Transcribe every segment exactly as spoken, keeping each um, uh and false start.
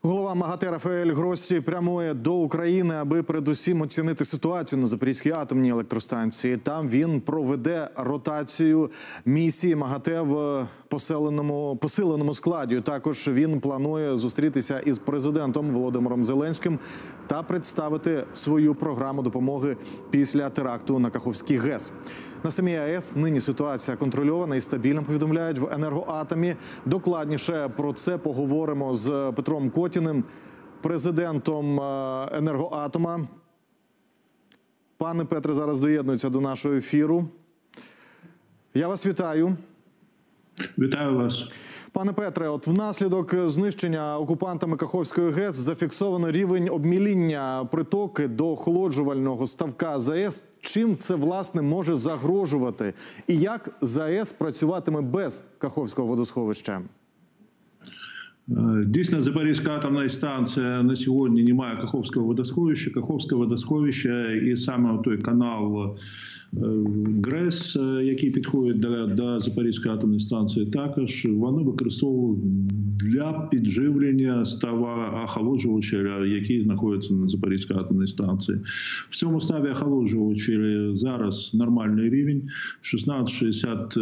Голова МАГАТЕ Рафаель Гроссі прямує до України, аби передусім оцінити ситуацію на Запорізькій атомній електростанції. Там він проведе ротацію місії МАГАТЕ в посиленому, посиленому складі. Також він планує зустрітися із президентом Володимиром Зеленським та представити свою програму допомоги після теракту на Каховський ГЕС. На самій АЕС нині ситуація контрольована і стабільна, повідомляють в «Енергоатомі». Докладніше про це поговоримо з Петром Котіним, президентом «Енергоатома». Пане Петре, зараз доєднується до нашого ефіру. Я вас вітаю. Вітаю вас. Пане Петре, от внаслідок знищення окупантами Каховської ГЕС зафіксовано рівень обміління притоки до охолоджувального ставка ЗАЕС. Чим це, власне, може загрожувати? І як ЗАЕС працюватиме без Каховського водосховища? Дійсно, Запорізька атомна станція на сьогодні не має Каховського водосховища. Каховське водосховище і саме той канал ГРЕС, який підходить до, до Запорізької атомної станції, також вони використовували для підживлення става охолоджувача, який знаходиться на Запорізькій атомній станції. В цьому ставі охолоджувача зараз нормальний рівень шістнадцять шістдесят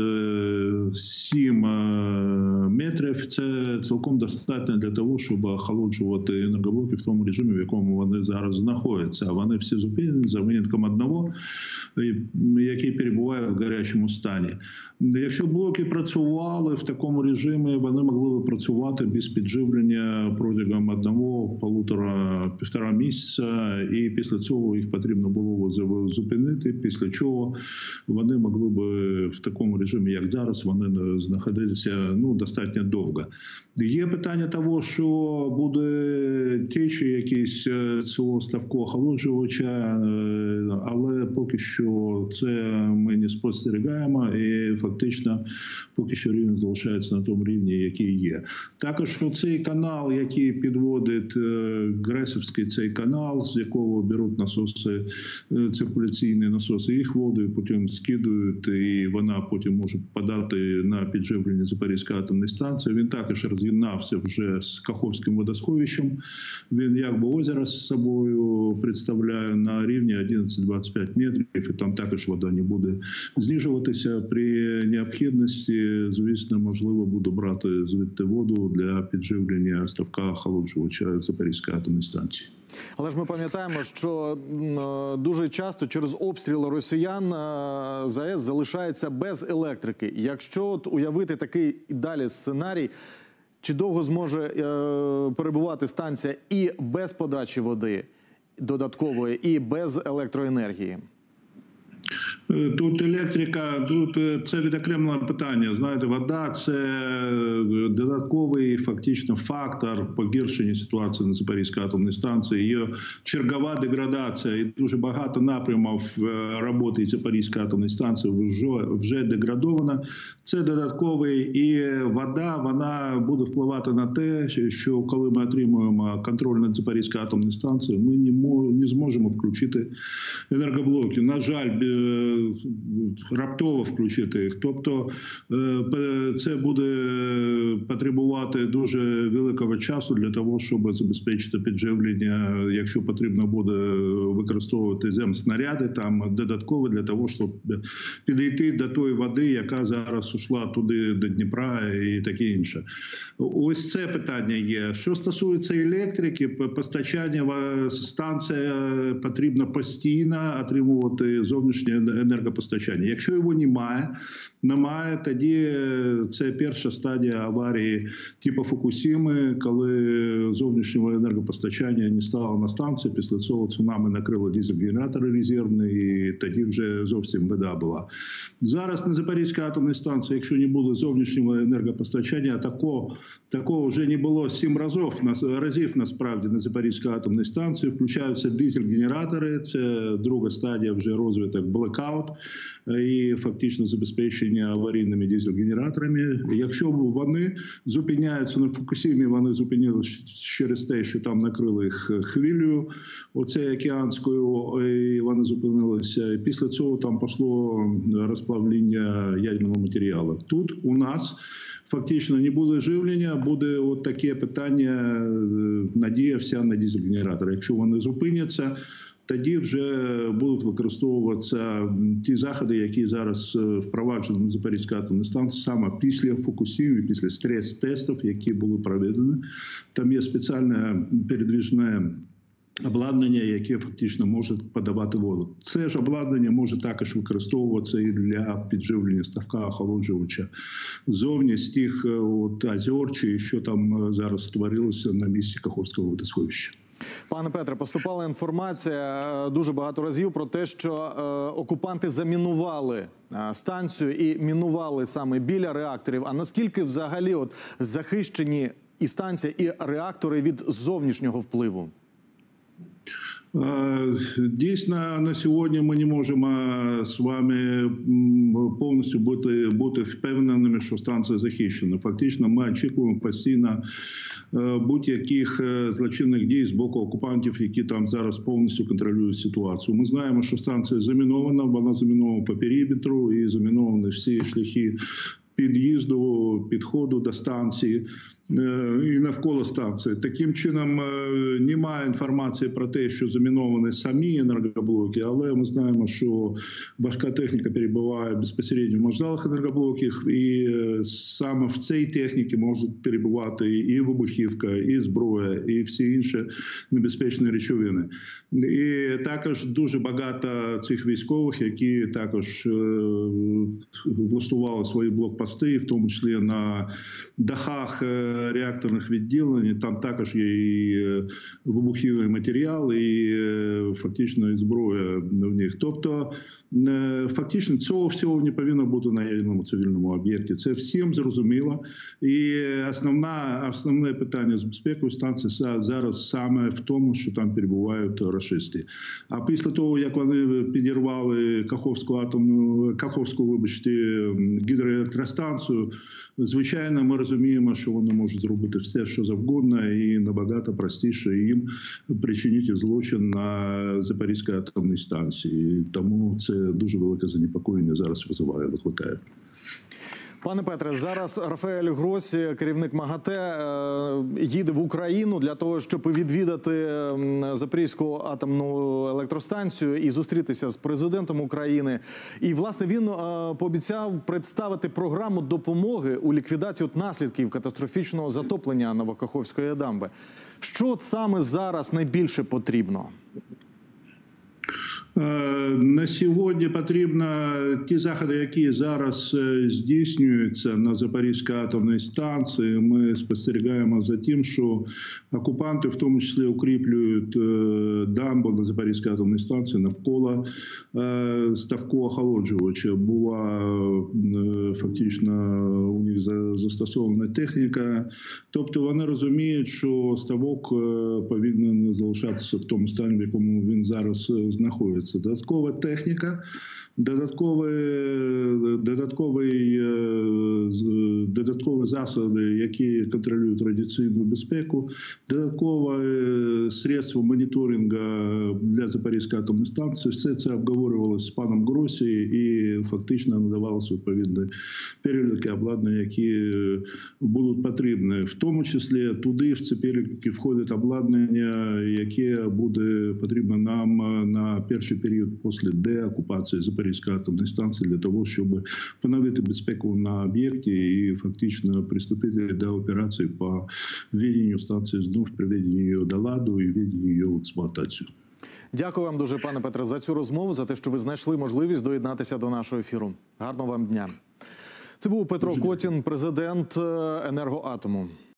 сім метрів. Це цілком достатньо для того, щоб охолоджувати енергоблоки в тому режимі, в якому вони зараз знаходяться. Вони всі зупинені за винятком одного, який перебуває в гарячому стані. Якщо блоки працювали в такому режимі, вони могли б працювати без підживлення протягом одного, полутора, півтора місяця, і після цього їх потрібно було б зупинити, після чого вони могли б в такому режимі, як зараз, вони знаходитися ну, достатньо довго. Є питання того, що буде течі якісь цього ставку охолоджувача, але поки що це ми не спостерігаємо і фактично поки що рівень залишається на тому рівні, який є. Також цей канал, який підводить Гресівський цей канал, з якого беруть насоси, циркуляційні насоси, їх воду потім скидують, і вона потім може подати на підживлення Запорізької атомної станції. Він також роз'єднався вже з Каховським водосховищем. Він якби озеро з собою представляє на рівні одинадцять двадцять п'ять метрів, і там також вода не буде знижуватися. При необхідності, звісно, можливо буде брати звідти воду для підживлення ставка охолоджувача Запорізької атомної станції. Але ж ми пам'ятаємо, що дуже часто через обстріли росіян ЗАЕС залишається без електрики. Якщо от уявити такий і далі сценарій, чи довго зможе перебувати станція і без подачі води додаткової, і без електроенергії? Тут електрика, тут це відокремлене питання. Знаєте, вода – це додатковий фактично фактор погіршення ситуації на Запорізькій атомній станції. Є чергова деградація і дуже багато напрямів роботи Запорізької атомної станції вже, вже деградована. Це додатковий, і вода, вона буде впливати на те, що коли ми отримуємо контроль над Запорізькою атомною станцією, ми не, не зможемо включити енергоблоки. На жаль, раптово включити їх. Тобто це буде потребувати дуже великого часу для того, щоб забезпечити підживлення, якщо потрібно буде використовувати земснаряди, там додатково для того, щоб підійти до тої води, яка зараз йшла туди до Дніпра і таке інше. Ось це питання є. Що стосується електрики, постачання станція потрібно постійно отримувати зовнішнє енергопостачання. Якщо його немає, немає, тоді це перша стадія аварії типу Фукусіми, коли зовнішнього енергопостачання не стало на станції, після цього цунами накрило дизель-генератори резервні, і тоді вже зовсім біда була. Зараз на Запорізькій атомній станції, якщо не буде зовнішнього енергопостачання, такого, такого вже не було сім разів, разів насправді на Запорізькій атомній станції, включаються дизель-генератори, це друга стадія вже розвиток блекаут і фактично забезпечення аварійними дизель-генераторами. Якщо вони зупиняються на Фукусімі, вони зупинилися через те, що там накрили їх хвилею, оце океанською, і вони зупинилися. Після цього там пішло розплавлення ядерного матеріалу. Тут у нас фактично не буде живлення, буде от таке питання надія вся на дизель-генератори. Якщо вони зупиняться, тоді вже будуть використовуватися ті заходи, які зараз впроваджені на Запорізькій атомній станції, саме після Фукусіми, після стрес-тестів, які були проведені. Там є спеціальне передвіжне обладнання, яке фактично може подавати воду. Це ж обладнання може також використовуватися і для підживлення ставка охолоджувача зовні з тих от, озер, чи що там зараз створилося на місці Каховського водосховища. Пане Петре, поступала інформація дуже багато разів про те, що е, окупанти замінували е, станцію і мінували саме біля реакторів. А наскільки взагалі от захищені і станція, і реактори від зовнішнього впливу? Дійсно, на сьогодні ми не можемо з вами повністю бути, бути впевненими, що станція захищена. Фактично, ми очікуємо постійно будь-яких злочинних дій з боку окупантів, які там зараз повністю контролюють ситуацію. Ми знаємо, що станція замінована, вона замінована по периметру і заміновані всі шляхи під'їзду, підходу до станції і навколо станції. Таким чином, немає інформації про те, що заміновані самі енергоблоки, але ми знаємо, що важка техніка перебуває безпосередньо в вокзалах енергоблоків, і саме в цій техніці можуть перебувати і вибухівка, і зброя, і всі інші небезпечні речовини. І також дуже багато цих військових, які також влаштували свої блокпости, в тому числі на дахах реакторних відділень, там також є і вибуховий матеріал, і фактично і зброя в них. Тобто, фактично, цього всього не повинно бути на єдиному цивільному об'єкті. Це всім зрозуміло. І основна, основне питання з безпекою станції зараз саме в тому, що там перебувають рашисти. А після того, як вони підірвали Каховську атомну, Каховську, вибачте, гідроелектростанцію, звичайно, ми розуміємо, що вони можуть зробити все, що завгодно, і набагато простіше їм причинити злочин на Запорізькій атомній станції. Тому це дуже велике занепокоєння зараз визиває, викликає. Пане Петре, зараз Рафаель Гросі, керівник МАГАТЕ, їде в Україну для того, щоб відвідати Запорізьку атомну електростанцію і зустрітися з президентом України. І, власне, він пообіцяв представити програму допомоги у ліквідації наслідків катастрофічного затоплення Новокаховської дамби. Що саме зараз найбільше потрібно? На сьогодні потрібно ті заходи, які зараз здійснюються на Запорізькій атомній станції. Ми спостерігаємо за тим, що окупанти в тому числі укріплюють дамбу на Запорізькій атомній станції навколо ставку охолоджувача. Була фактично у них застосована техніка. Тобто вони розуміють, що ставок повинен залишатися в тому стані, в якому він зараз знаходиться. Додаткова техніка, додаткові, додаткові, додаткові засоби, які контролюють радіаційну безпеку, додаткове средство моніторингу для Запорізької атомної станції. Все це обговорювалося з паном Гросі і фактично надавалося відповідні переліки обладнання, які будуть потрібні. В тому числі туди в ці переліки входить обладнання, яке буде потрібно нам на перший період після деокупації Запорізької атомної станції для того, щоб поновити безпеку на об'єкті і фактично приступити до операції по введенню станції знов, приведенню її до ладу і введенню її в експлуатацію. Дякую вам дуже, пане Петре, за цю розмову, за те, що ви знайшли можливість доєднатися до нашого ефіру. Гарного вам дня. Це був Петро Котін, президент Енергоатому.